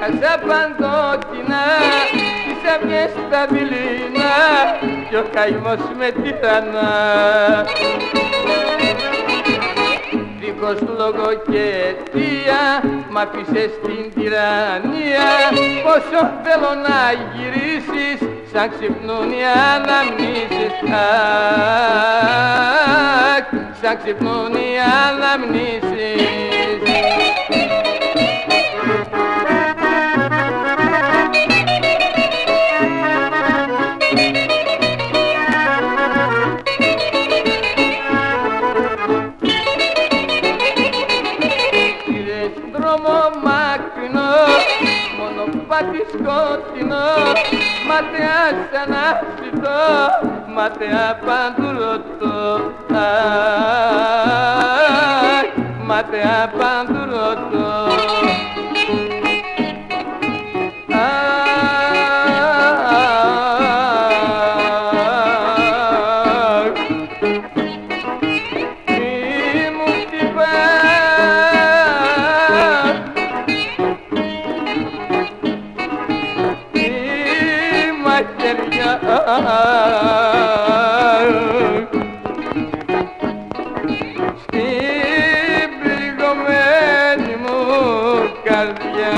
έχασα παντότινα τις αυγές στα δειλίνα κι ο καημός με τυραννά. Δίχως λόγο και αιτία μ' άφησες στην τυραννία. Πόσο θέλω να γυρίσεις σαν ξυπνούν οι αναμνήσεις. Αχ, σαν ξυπνούν οι αναμνήσεις. Δρόμο μακρινό, μονοπάτι σκοτεινό, ματιά σαν άσυτο, ματιά παντού ρωτώ. Αχ, ματιά παντού ρωτώ. Στην πληγωμένη μου καρδιά.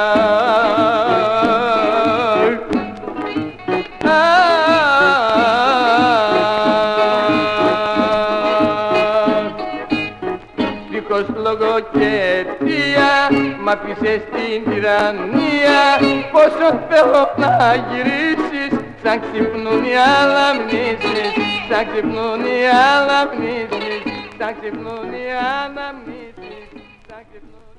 Δίχως λόγο και αιτία μ' άφησες στην τυραννία. Πόσο θέλω να γυρίσεις σαν ξυπνούν οι αναμνήσεις, σαν ξυπνούν οι αναμνήσεις, σαν ξυπνούν οι αναμνήσεις, σαν ξυπνούν.